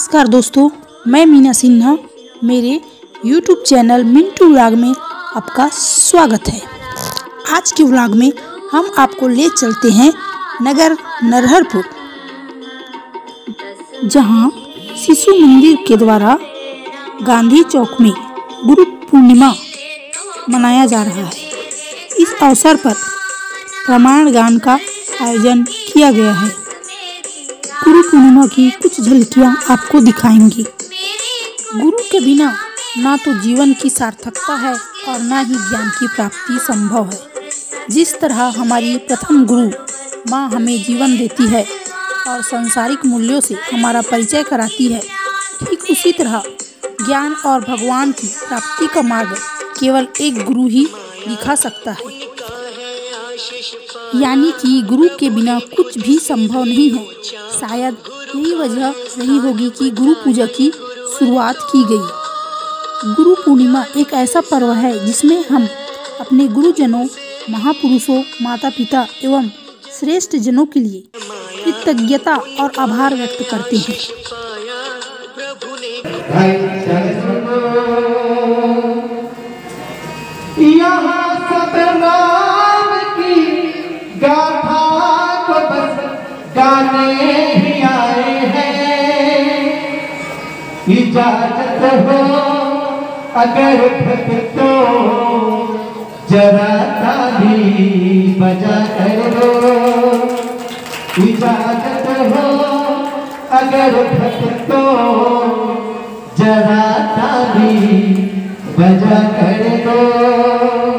नमस्कार दोस्तों, मैं मीना सिन्हा। मेरे YouTube चैनल मिंटू व्लॉग में आपका स्वागत है। आज के व्लॉग में हम आपको ले चलते हैं नगर नरहरपुर, जहां शिशु मंदिर के द्वारा गांधी चौक में गुरु पूर्णिमा मनाया जा रहा है। इस अवसर पर रामायण गान का आयोजन किया गया है। गुरु पूर्णिमा की कुछ झलकियाँ आपको दिखाएंगी। गुरु के बिना ना तो जीवन की सार्थकता है और ना ही ज्ञान की प्राप्ति संभव है। जिस तरह हमारी प्रथम गुरु माँ हमें जीवन देती है और सांसारिक मूल्यों से हमारा परिचय कराती है, ठीक उसी तरह ज्ञान और भगवान की प्राप्ति का मार्ग केवल एक गुरु ही दिखा सकता है। यानी कि गुरु के बिना कुछ भी संभव नहीं है। शायद यही वजह रही होगी कि गुरु पूजा की शुरुआत की गई। गुरु पूर्णिमा एक ऐसा पर्व है जिसमें हम अपने गुरुजनों, महापुरुषों, माता पिता एवं श्रेष्ठ जनों के लिए कृतज्ञता और आभार व्यक्त करते हैं। गाने ही आए हैं, इजाजत हो अगर भक्तों जरा ताली बजा कर दो। इजाजत हो अगर भक्तों जरा ताली बजा कर दो।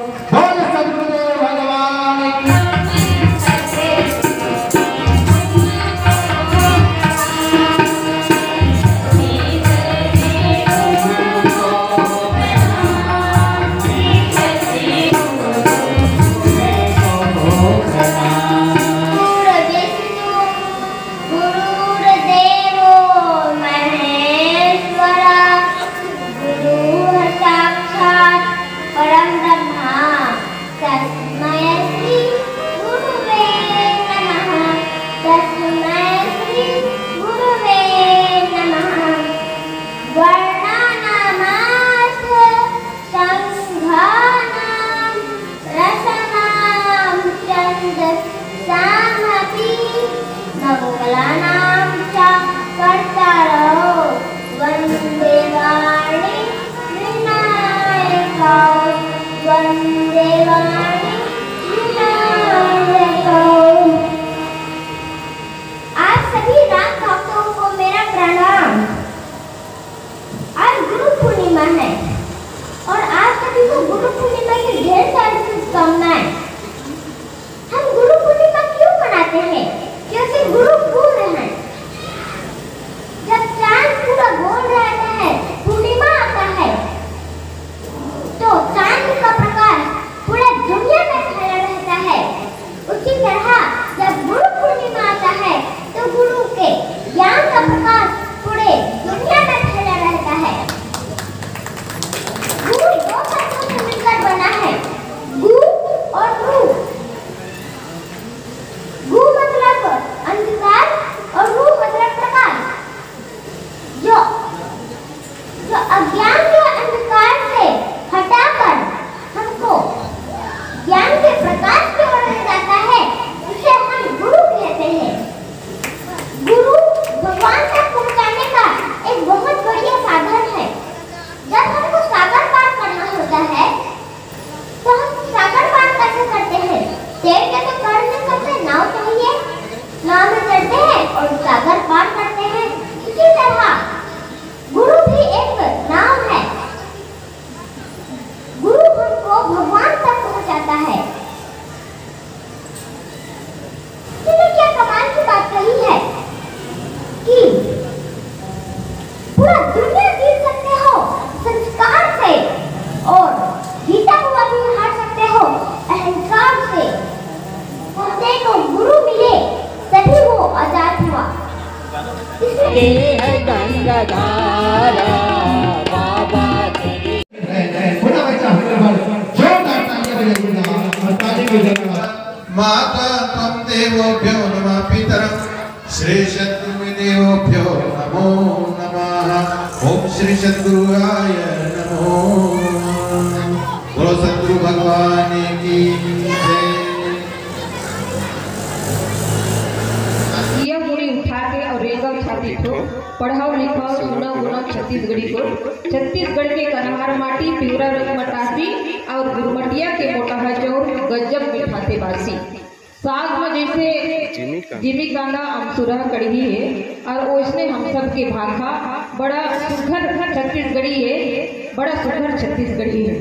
माता त्वं देवोभ्यो नमः पितरं श्रेष्ठत्वं देवोभ्यो नमो श्री सद्गुरुआय नमो। बोलो सद्गुरु भगवान की जय। यह मुड़ी उठा के और रेगल छाती को पढ़ाओ लिखाओ सुनो गुनो छत्तीसगढ़ी को। छत्तीसगढ़ के कन्हार माटी पिवरा रंग मटासी और गुरमटिया के मोटा चौर गजब मिठाते बासी। साग में जैसे जिमी कांदा अमसुरा कड़ी है और उसने हम सब के भाखा बड़ा सुघर छत्तीसगढ़ी है, बड़ा सुघर छत्तीसगढ़ी है।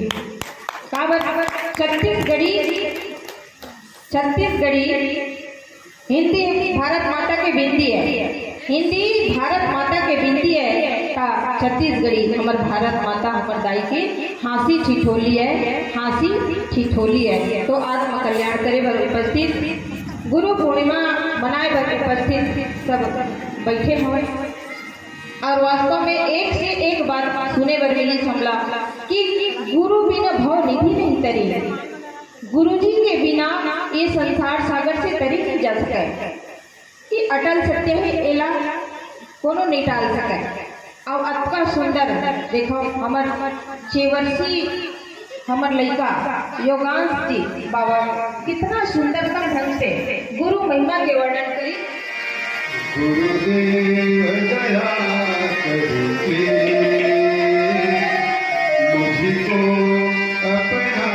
छत्तीसगढ़ी हिंदी भारत माता के बिंदी है, हिंदी भारत माता के बिंदी है। छत्तीसगढ़ी हमार भारत माता हमार दाई के हाँसी ठिठोली है, हाँसी ठिठोली है। तो आज हम कल्याण करे बर उपस्थित गुरु पूर्णिमा मनाए बर उपस्थित सब बैठे हुए और वास्तव में एक से एक बात सुने बर मिली हमला कि गुरु बिना भव निधि नहीं तरी। गुरुजी के बिना ये संसार सागर से तरी नहीं जा सके कि अटल सत्य है एला कोनो नहीं टाल सके। और अतका सुंदर देखो हमार चेवरसी हमार लड़का योगांश जी बाबा कितना सुंदर ढंग से गुरु महिमा के वर्णन करी। गुरुदेव दया करके मुझको अपना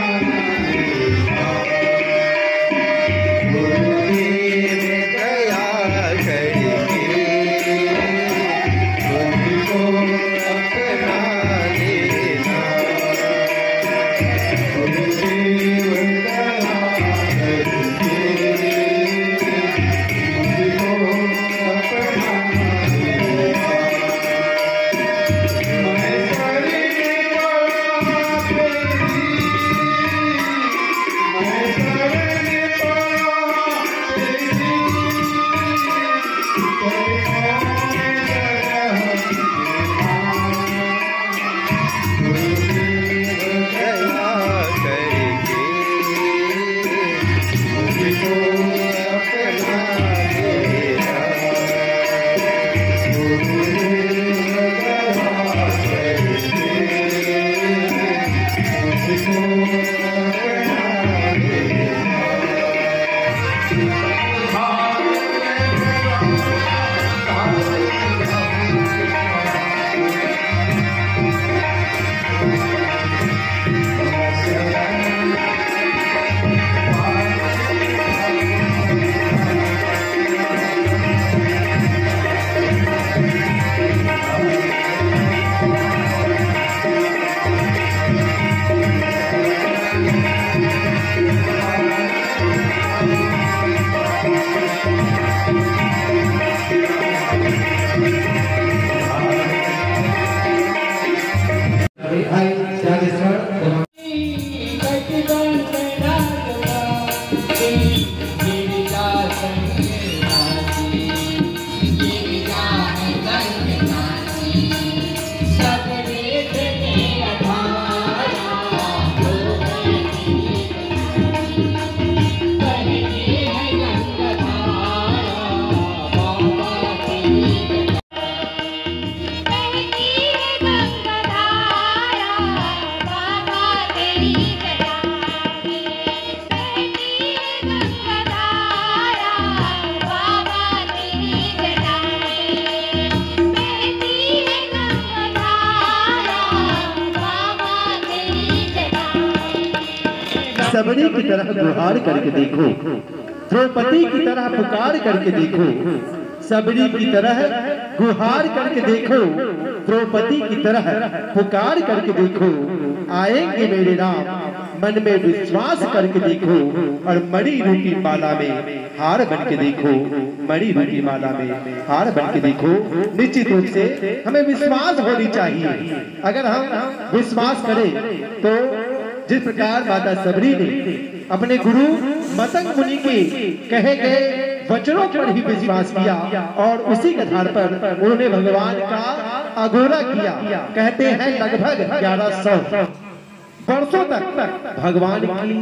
सबरी की तरह गुहार करके देखो, द्रौपदी की तरह पुकार करके देखो, सबरी की तरह गुहार करके देखो, द्रौपदी की तरह पुकार करके देखो, आएंगे मेरे राम मन में विश्वास करके देखो, और मणि रूपी माला में हार बन के देखो, मणि रूपी माला में हार बन के देखो। निश्चित रूप से हमें विश्वास होनी चाहिए। अगर हम विश्वास करें तो जिस प्रकार माता सबरी ने अपने गुरु मतंग मुनि के कहे गए वचनों पर ही विश्वास किया और उसी के आधार पर उन्होंने भगवान का अघोरा किया। कहते हैं लगभग 1100 वर्षों तक भगवान की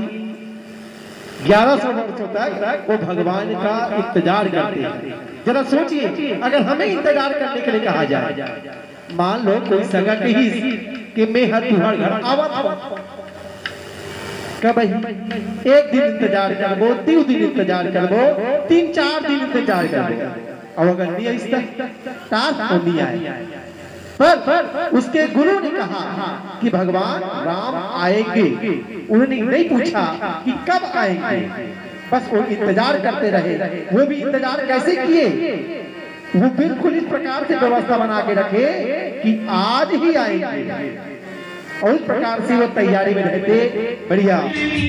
1100 वर्षों तक वो भगवान का इंतजार करते हैं। जरा सोचिए, अगर हमें इंतजार करने के लिए कहा जाए मान लो कोई सगा कही कि मैं हर तुहार घर आवत कब भाई एक दिन इंतजार करबो, 2 दिन इंतजार करबो, 3-4 दिन इंतजार करबो, और अगर नहीं इस तक नहीं आए। पर उसके गुरु ने कहा कि भगवान राम आएंगे। उन्होंने नहीं पूछा कि कब आएंगे, बस वो इंतजार करते रहे। वो भी इंतजार कैसे किए, वो बिल्कुल इस प्रकार से व्यवस्था बना के रखे कि आज ही आएंगे, और इस प्रकार से वो तैयारी में रहते। बढ़िया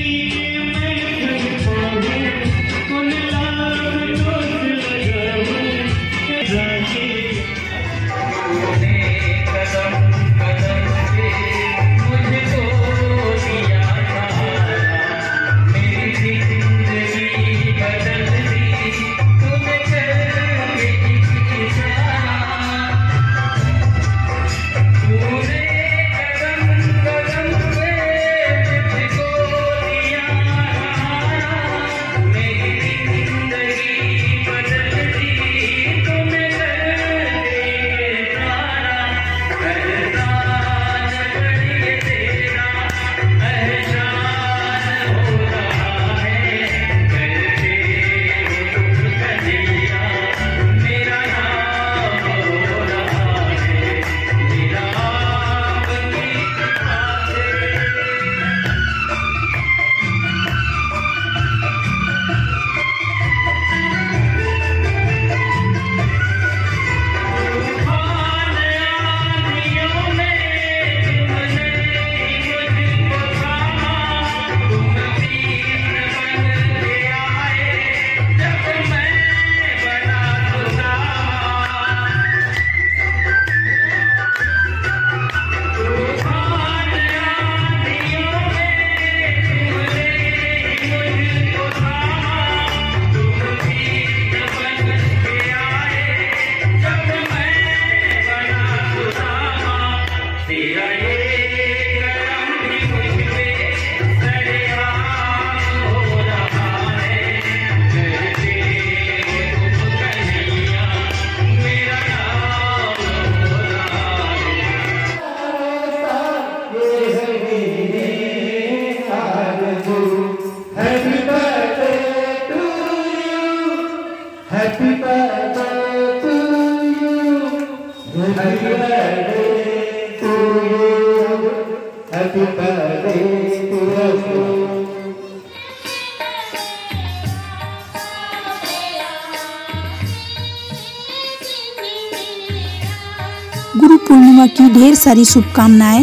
गुरु पूर्णिमा की ढेर सारी शुभकामनाएं।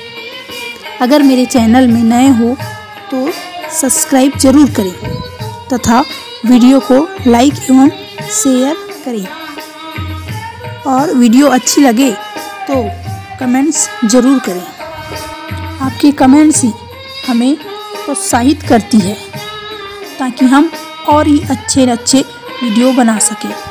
अगर मेरे चैनल में नए हो तो सब्सक्राइब जरूर करें तथा वीडियो को लाइक एवं शेयर करें, और वीडियो अच्छी लगे तो कमेंट्स जरूर करें। आपके कमेंट्स ही हमें प्रोत्साहित करती है ताकि हम और ही अच्छे वीडियो बना सकें।